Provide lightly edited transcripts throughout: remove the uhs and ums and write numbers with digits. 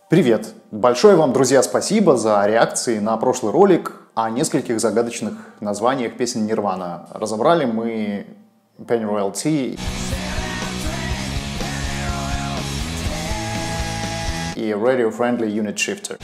Привет! Большое вам, друзья, спасибо за реакции на прошлый ролик о нескольких загадочных названиях песен Нирвана. Разобрали мы Pennyroyal Tea и Radio Friendly Unit Shifter.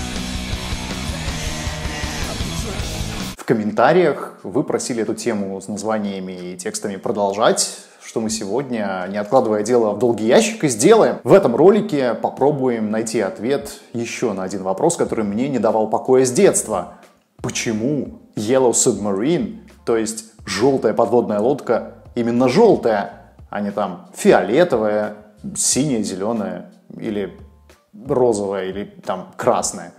В комментариях вы просили эту тему с названиями и текстами продолжать, что мы сегодня, не откладывая дело в долгий ящик, и сделаем. В этом ролике попробуем найти ответ еще на один вопрос, который мне не давал покоя с детства. Почему Yellow Submarine, то есть желтая подводная лодка, именно желтая, а не там фиолетовая, синяя, зеленая или розовая, или там красная?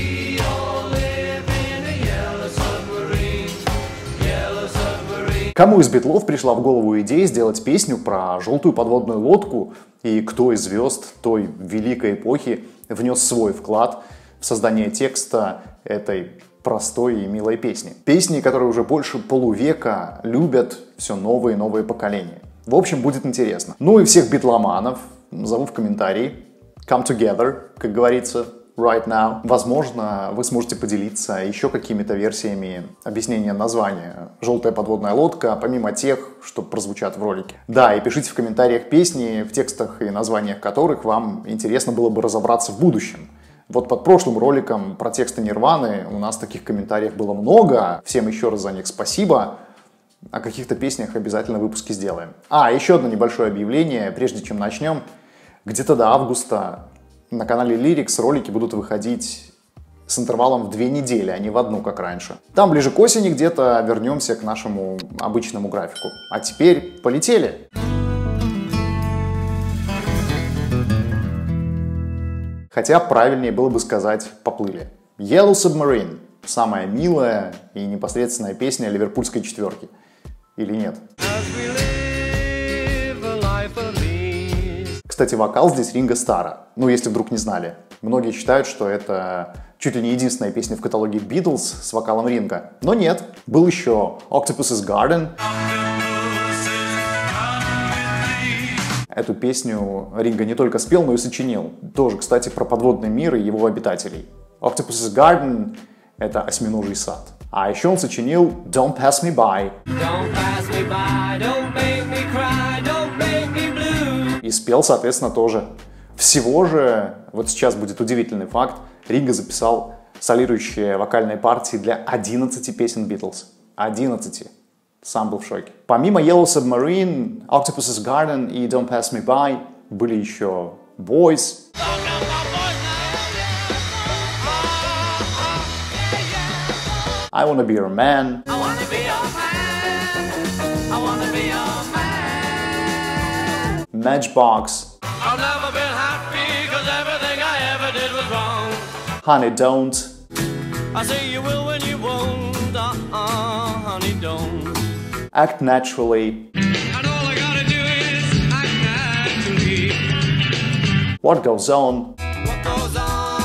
Кому из Битлов пришла в голову идея сделать песню про желтую подводную лодку, и кто из звезд той великой эпохи внес свой вклад в создание текста этой простой и милой песни? Песни, которые уже больше полувека любят все новые и новые поколения. В общем, будет интересно. Ну и всех битломанов зову в комментарии. Come together, как говорится. Right now. Возможно, вы сможете поделиться еще какими-то версиями объяснения названия «Желтая подводная лодка», помимо тех, что прозвучат в ролике. Да, и пишите в комментариях песни, в текстах и названиях которых вам интересно было бы разобраться в будущем. Вот под прошлым роликом про тексты Нирваны у нас таких комментариев было много. Всем еще раз за них спасибо. О каких-то песнях обязательно выпуски сделаем. Еще одно небольшое объявление, прежде чем начнем. Где-то до августа на канале Lyrics ролики будут выходить с интервалом в 2 недели, а не в одну, как раньше. Там ближе к осени где-то вернемся к нашему обычному графику. А теперь полетели! Хотя правильнее было бы сказать «поплыли». Yellow Submarine – самая милая и непосредственная песня ливерпульской четверки. Или нет? Кстати, вокал здесь Ринго Старра, если вдруг не знали. Многие считают, что это чуть ли не единственная песня в каталоге Beatles с вокалом Ринго. Но нет, был еще Octopus's Garden. Эту песню Ринго не только спел, но и сочинил. Тоже, кстати, про подводный мир и его обитателей. Octopus's Garden — это осьминожий сад. А еще он сочинил Don't Pass Me By. Don't pass me by, don't make me cry, don't make me blue. И спел, соответственно, тоже. Всего же, вот сейчас будет удивительный факт, Ринго записал солирующие вокальные партии для 11 песен Beatles. 11. Сам был в шоке. Помимо Yellow Submarine, Octopus's Garden и Don't Pass Me By были еще Boys, I Wanna Be Your Man, Matchbox, I've never been happy 'cause everything I ever did was wrong. Honey Don't, I say you will when you won't, honey don't. Act Naturally, and all I gotta do is act naturally. What Goes On, what goes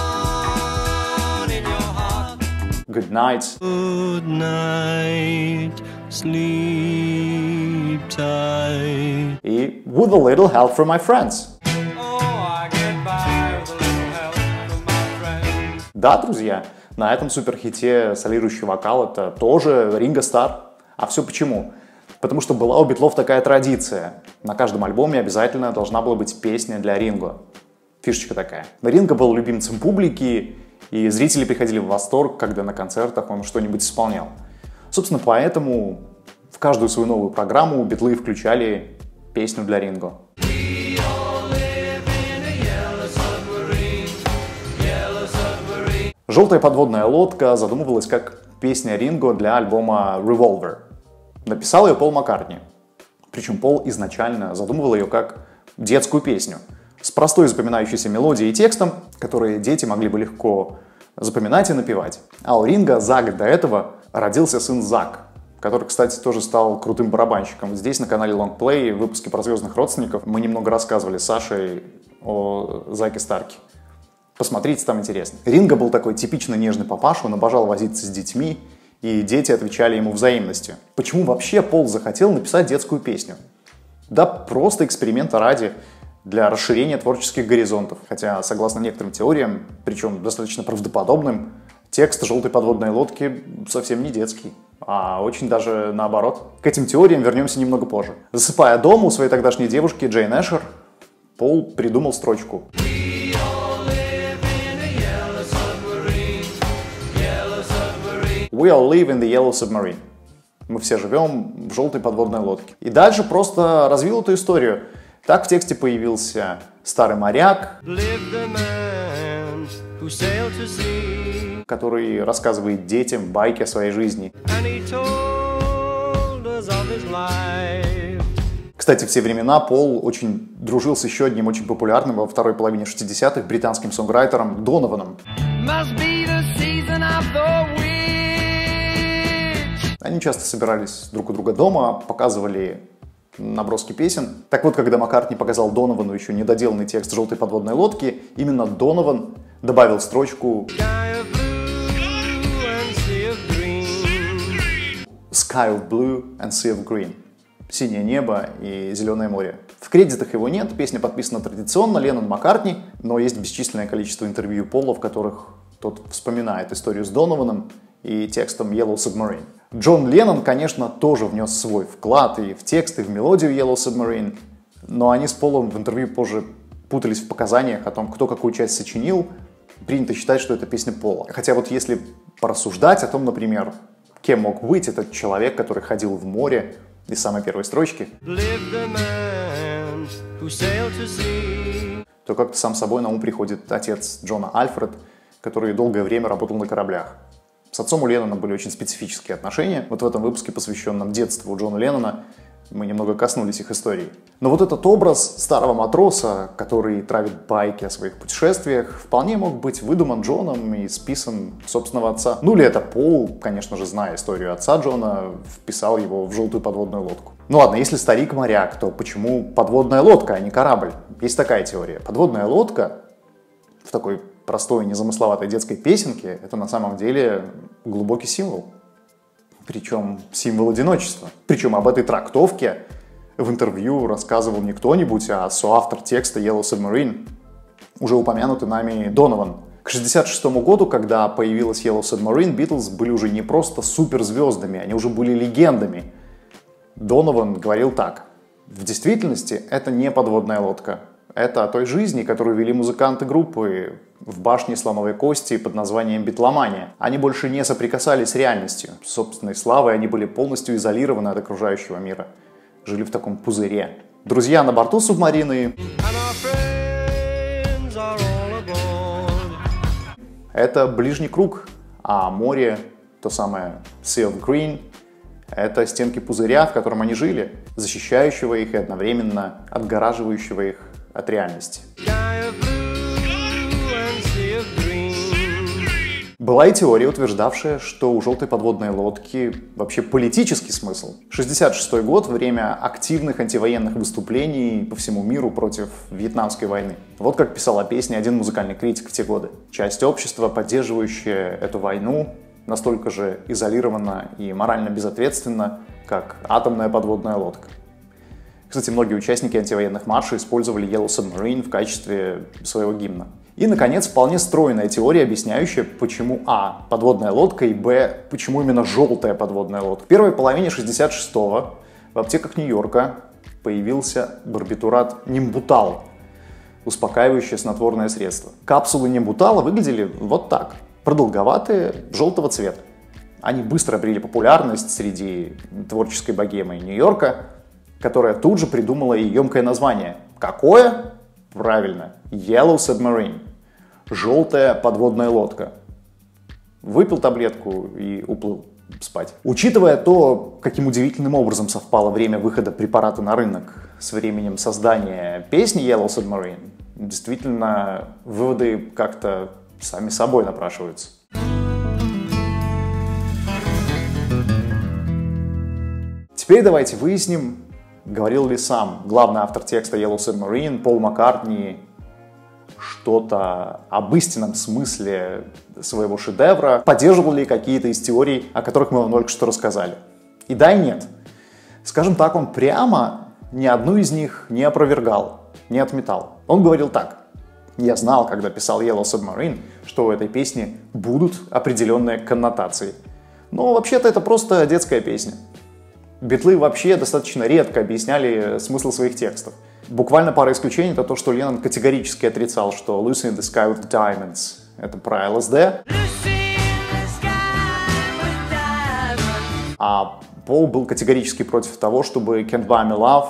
on in your heart. Good Night, good night, sleep tight. И With a Little Help from My Friends. Oh, I get by with a little help from my friends. Да, друзья, на этом суперхите солирующий вокал — это тоже Ринго Старр. А все почему? Потому что была у Битлов такая традиция. На каждом альбоме обязательно должна была быть песня для Ринго. Фишечка такая. Ринго был любимцем публики, и зрители приходили в восторг, когда на концертах он что-нибудь исполнял. Собственно, поэтому в каждую свою новую программу Битлы включали песню для Ринго. «Желтая подводная лодка» задумывалась как песня Ринго для альбома Revolver. Написал ее Пол Маккартни. Причем Пол изначально задумывал ее как детскую песню с простой запоминающейся мелодией и текстом, которые дети могли бы легко запоминать и напевать. А у Ринго за год до этого родился сын Зак, который, кстати, тоже стал крутым барабанщиком. Здесь на канале Long Play в выпуске про звездных родственников мы немного рассказывали с Сашей о Заке Старке. Посмотрите, там интересно. Ринго был такой типично нежный папаша, он обожал возиться с детьми, и дети отвечали ему взаимностью. Почему вообще Пол захотел написать детскую песню? Да просто эксперимента ради. для расширения творческих горизонтов. Хотя, согласно некоторым теориям, причем достаточно правдоподобным, текст «Желтой подводной лодки» совсем не детский, а очень даже наоборот. К этим теориям вернемся немного позже. Засыпая дома у своей тогдашней девушки Джейн Эшер, Пол придумал строчку. We all live in the yellow submarine. Мы все живем в желтой подводной лодке. И дальше просто развил эту историю. Так в тексте появился старый моряк, который рассказывает детям байки о своей жизни. Кстати, в те времена Пол очень дружил с еще одним очень популярным во второй половине 60-х британским сонграйтером Донованом. Они часто собирались друг у друга дома, показывали наброски песен. Так вот, когда Маккартни показал Доновану еще недоделанный текст «Желтой подводной лодки», именно Донован добавил строчку «Sky of blue and sea of green» — «Синее небо и зеленое море». В кредитах его нет, песня подписана традиционно Леннон-Маккартни, но есть бесчисленное количество интервью Пола, в которых тот вспоминает историю с Донованом и текстом Yellow Submarine. Джон Леннон, конечно, тоже внес свой вклад и в текст, и в мелодию Yellow Submarine, но они с Полом в интервью позже путались в показаниях о том, кто какую часть сочинил. Принято считать, что это песня Пола. Хотя вот если порассуждать о том, например, кем мог быть этот человек, который ходил в море из самой первой строчки, то как-то сам собой на ум приходит отец Джона Альфред, который долгое время работал на кораблях. С отцом у Леннона были очень специфические отношения. Вот в этом выпуске, посвященном детству Джона Леннона, мы немного коснулись их истории. Но вот этот образ старого матроса, который травит байки о своих путешествиях, вполне мог быть выдуман Джоном и списан собственного отца. Ну или это Пол, конечно же, зная историю отца Джона, вписал его в желтую подводную лодку. Ну ладно, если старик моряк, то почему подводная лодка, а не корабль? Есть такая теория. Подводная лодка в такой простой, незамысловатой детской песенке — это на самом деле глубокий символ. Причем символ одиночества. Причем об этой трактовке в интервью рассказывал не кто-нибудь, а соавтор текста Yellow Submarine, уже упомянутый нами Донован. К 1966 году, когда появилась Yellow Submarine, Битлз были уже не просто суперзвездами, они уже были легендами. Донован говорил так: в действительности это не подводная лодка. Это о той жизни, которую вели музыканты группы в башне слоновой кости под названием «Битломания». Они больше не соприкасались с реальностью. Собственной славой они были полностью изолированы от окружающего мира. Жили в таком пузыре. Друзья на борту субмарины — это ближний круг, а море, то самое Sea of Green, это стенки пузыря, в котором они жили, защищающего их и одновременно отгораживающего их от реальности. Была и теория, утверждавшая, что у желтой подводной лодки вообще политический смысл. 1966 год — время активных антивоенных выступлений по всему миру против Вьетнамской войны. Вот как писал о песне один музыкальный критик в те годы. Часть общества, поддерживающая эту войну, настолько же изолирована и морально безответственна, как атомная подводная лодка. Кстати, многие участники антивоенных маршей использовали Yellow Submarine в качестве своего гимна. И, наконец, вполне стройная теория, объясняющая, почему а. подводная лодка и б. почему именно желтая подводная лодка. В первой половине 66-го в аптеках Нью-Йорка появился барбитурат Нимбутал, успокаивающее снотворное средство. Капсулы Нимбутала выглядели вот так, продолговатые, желтого цвета. Они быстро обрели популярность среди творческой богемы Нью-Йорка, которая тут же придумала и емкое название. Какое? Правильно, Yellow Submarine. Желтая подводная лодка. Выпил таблетку и уплыл спать. Учитывая то, каким удивительным образом совпало время выхода препарата на рынок с временем создания песни Yellow Submarine, действительно, выводы как-то сами собой напрашиваются. Теперь давайте выясним, говорил ли сам главный автор текста Yellow Submarine Пол Маккартни что-то об истинном смысле своего шедевра, поддерживал ли какие-то из теорий, о которых мы вам только что рассказали. И да, и нет. Скажем так, он прямо ни одну из них не опровергал. не отметал. Он говорил так: «Я знал, когда писал Yellow Submarine, что у этой песни будут определенные коннотации. Но вообще-то это просто детская песня». Битлы вообще достаточно редко объясняли смысл своих текстов. Буквально пара исключений — это то, что Леннон категорически отрицал, что «Lucy in the Sky with Diamonds» — это про ЛСД, а Пол был категорически против того, чтобы «Can't Buy Me Love»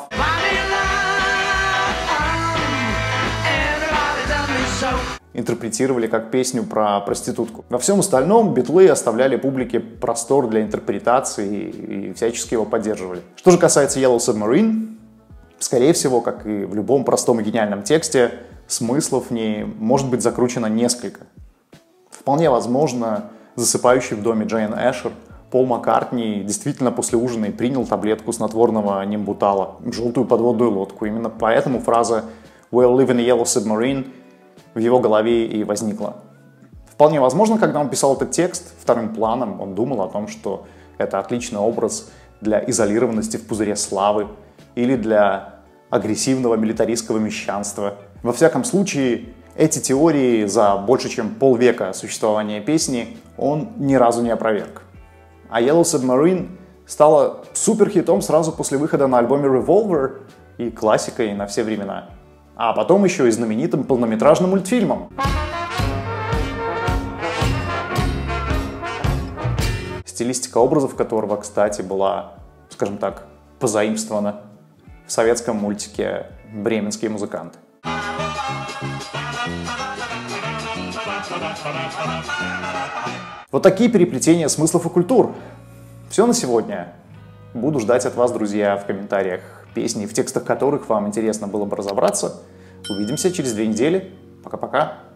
интерпретировали как песню про проститутку. Во всем остальном Битлы оставляли публике простор для интерпретации и всячески его поддерживали. Что же касается Yellow Submarine, скорее всего, как и в любом простом и гениальном тексте, смыслов в ней может быть закручено несколько. Вполне возможно, засыпающий в доме Джейн Эшер Пол Маккартни действительно после ужина и принял таблетку снотворного нимбутала, желтую подводную лодку. Именно поэтому фраза «We'll live in a yellow submarine» в его голове и возникла. Вполне возможно, когда он писал этот текст, вторым планом он думал о том, что это отличный образ для изолированности в пузыре славы или для агрессивного милитаристского мещанства. Во всяком случае, эти теории за больше чем полвека существования песни он ни разу не опроверг. А Yellow Submarine стала суперхитом сразу после выхода на альбоме Revolver и классикой на все времена. А потом еще и знаменитым полнометражным мультфильмом. Стилистика образов которого, кстати, была, скажем так, позаимствована в советском мультике «Бременские музыканты». Вот такие переплетения смыслов и культур. Все на сегодня. Буду ждать от вас, друзья, в комментариях песни, в текстах которых вам интересно было бы разобраться. Увидимся через 2 недели. Пока-пока.